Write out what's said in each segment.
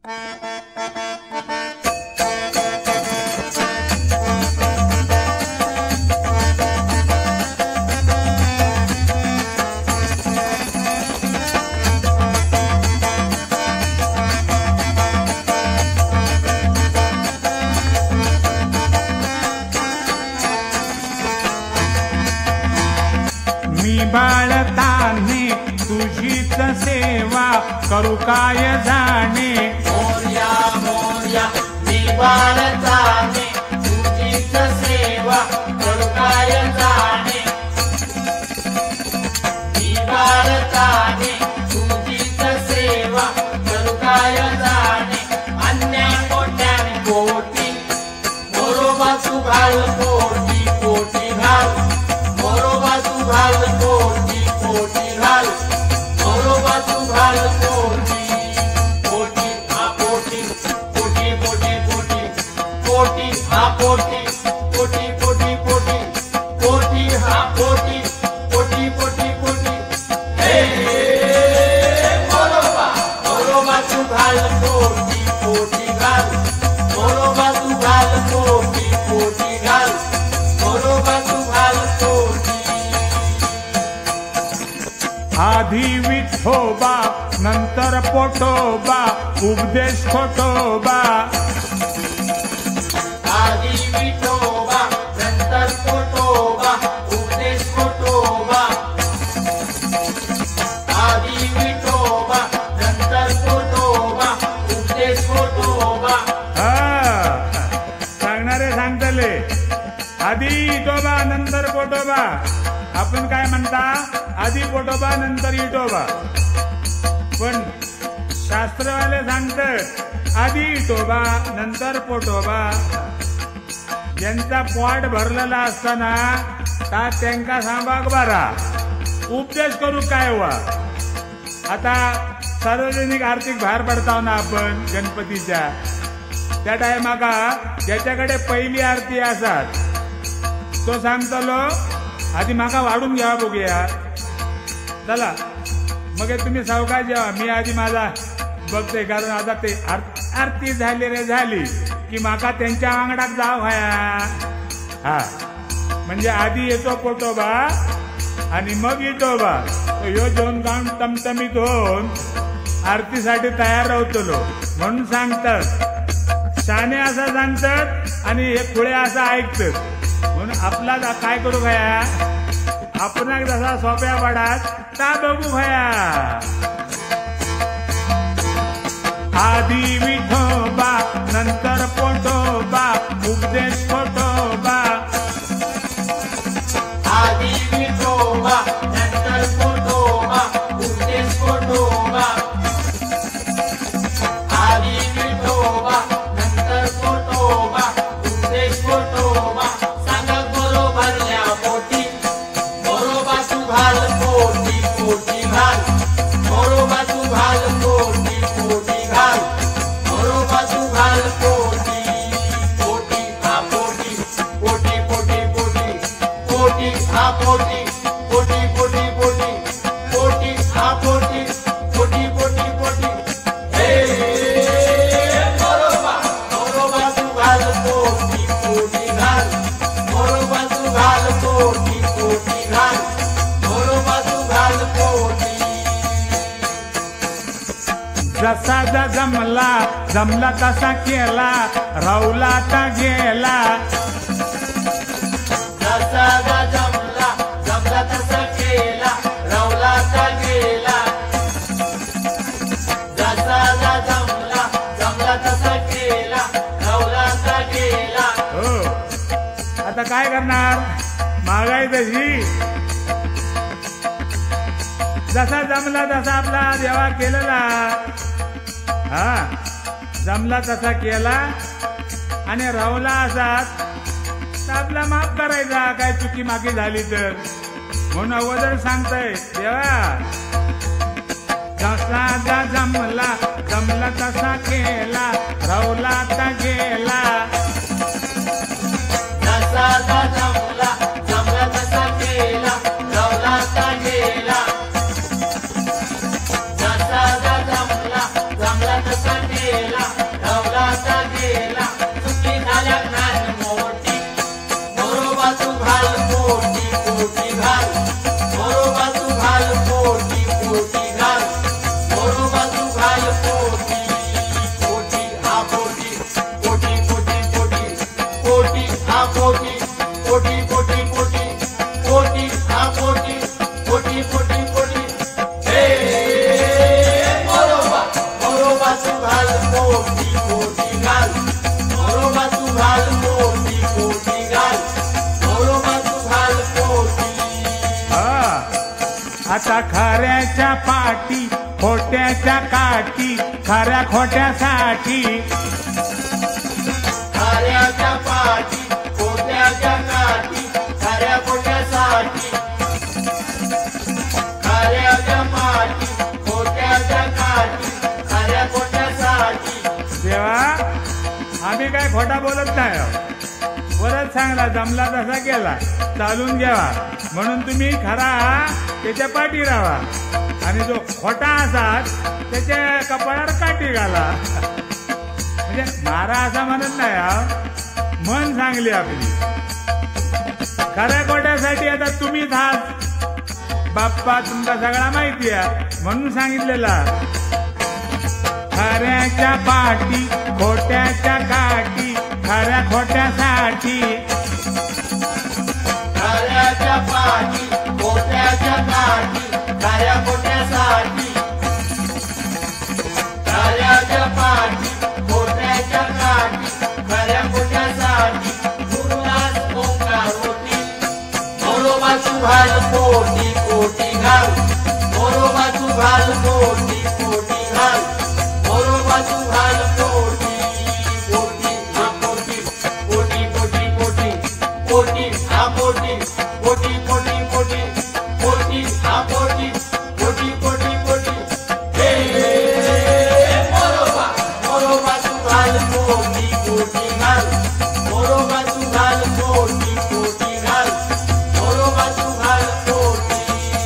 बाळताने तुझीच सेवा करू काय जाणे मोर्या मोर्या मी बाळताने तुझीच सेवा करू काय जाणे मी बाळताने तुझीच सेवा करू काय जाणे अन्याय कोट्याने कोटी मोरोबा तू घाल कोटी कोटी घाल मोरोबा तू घाल कोटी कोटी घाल मोरोबा तू घाल कोटी कोटी हा कोटी कोटी कोटी कोटी कोटी हा कोटी कोटी कोटी कोटी कोटी हा कोटी कोटी कोटी कोटी हे मोरोबा मोरोबा तू घाल कोटी कोटी घाल मोरोबा तू घाल कोटी कोटी घाल मोरोबा तू घाल कोटी आधी विठोबा नंतर पोटोबा उपदेश खोटोबा आधी विठोबा नंतर पोटोबा उपदेश खोटोबा आधी विठोबा नंतर पोटोबा उपदेश खोटोबा सांगणारे सांगतले आधी इटोबा नंतर पोटोबा आपण काय म्हणता आधी पोटोबा नंतर इटोबा पण शास्त्रवाले सांगतात आधी इटोबा नंतर पोटोबा ज्यांचा पोट भरलेला असताना त्यांका सांभाग बरा उपदेश करू काय वा आता सार्वजनिक आर्थिक भार पडताव ना आपण गणपतीच्या त्या टायमाका ज्याच्याकडे पहिली आरती असतात तो सांगतलो आधी माका वाढून घ्यावा बघूया चला मग तुम्ही सावकाश जेवा मी आधी माझा बघते कारण आता ते आरती झाली रे झाली की माका त्यांच्या वांगडाक जाव हया हा म्हणजे आधी येतो पोटोबा आणि मग इटोबा ह्यो दोन काम तमतमीत होऊन आरतीसाठी तयार होतलो म्हणून सांगतात शाने असं सांगतात आणि हे खुळे असं ऐकतात म्हणून आपला काय करू घया आपणाक जसा सोप्या पडात ता बघू घया आधी विठोबा नंतर पोटोबा उपदेश खोटोबा आधी विठोबा नंतर पोटोबा उपदेश खोटोबा आधी विठोबा नंतर पोटोबा उपदेश खोटोबा सांगत बरोबरल्या पोटी मोरोबा तू घाल कोटी कोटी घाल मोरोबा तू घाल कोटी कोटी घाल मोरोबा तू घाल कोटी कोटी हा कोटी कोटी कोटी कोटी कोटी हा कोटी कोटी कोटी कोटी कोटी हा कोटी कोटी कोटी कोटी हे मोरोबा मोरोबा तू घाल कोटी कोटी घाल मोरोबा तू घाल कोटी कोटी घाल मोरोबा तू घाल कोटी जसा जमला जमला तसा केला राहुला आता गेला जसा जमला जमला तसा केला रावला का गेला जसा जमला जमला तसा केला रावला का गेला हो आता काय करणार महागाई तशी जसा जमला तसा आपला व्यवहार केलेला हा जमला तसा केला आणि राहुला असाच तर आपला माफ करायचा काय चुकी मागे झाली तर म्हणून अगोदर सांगताय देवा जसा जमला जमला तसा केला राहुला आता गेला जसा जमला जमला तसा केला रावला का गेला जसा जमला जमला तसा केला घाल पोटी पोटी घाल मोरोबा तू घाल पोटी पोटी घाल मोरोबा तू घाल पोटी हा आता खऱ्याच्या पाठी खोट्याच्या काठी खऱ्या खोट्यासाठी खऱ्याच्या पाठी खोट्याच्या काठी खऱ्या खोट्यासाठी खऱ्याच्या पाठी खोट्याच्या काठी खऱ्या खोट्यासाठी देवा आम्ही काय खोटा बोलत नाही आहोत. परत सांगला जमला तसा केला चालून घ्यावा म्हणून तुम्ही खरा त्याच्या पाठी राहा आणि जो खोटा असाल त्याच्या कपाळावर काठी घाला. म्हणजे मारा असा म्हणत नाही हा, मन सांगली आपली. खऱ्या खोट्यासाठी आता तुम्हीच आहात बाप्पा, तुमचा सगळा माहिती आहे म्हणून सांगितलेला. खऱ्याच्या पाठी खोट्याच्या काठी खऱ्या खोट्यासाठी खऱ्याच्या पाठी खोट्याच्या काठी खऱ्या खोट्यासाठी खऱ्याच्या पाठी खोट्याच्या काठी खऱ्या खोट्यासाठी गुरुदास ओंकार होती मोरोबा तू घाल पोटी पोटी घाल मोरोबा तू घाल पोटी पोटी घाल मोरोबा तू घाल पोटी पोटी हा पोटी पोटी पोटी पोटी पोटी हा पोटी पोटी पोटी पोटी पोटी हा पोटी पोटी पोटी पोटी हे मोरोबा मोरोबा तू घाल पोटी पोटी घाल मोरोबा तू घाल पोटी पोटी घाल मोरोबा तू घाल पोटी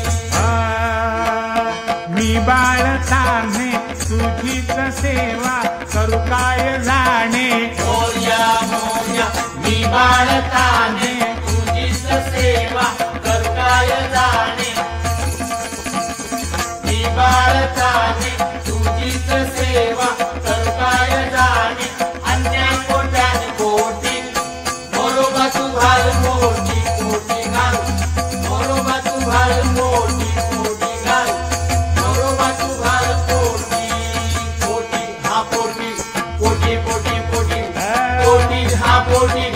मी बाळताने तुझीच सेवा करू काय जाणे. मोर्या मोर्या मी बाळताने तुझीच सेवा करू काय जाणे मी बाळताने तुझीच सेवा करू काय जाणे अन्याय कोट्याने कोटी मोरोबा तू घाल पोटी पोटी घाल मोरोबा तू घाल पोटी पोटी घाल मोरोबा तू घाल पोटी पोटी हा पोटी पोटी पोटी पोटी पोटी हा पोटी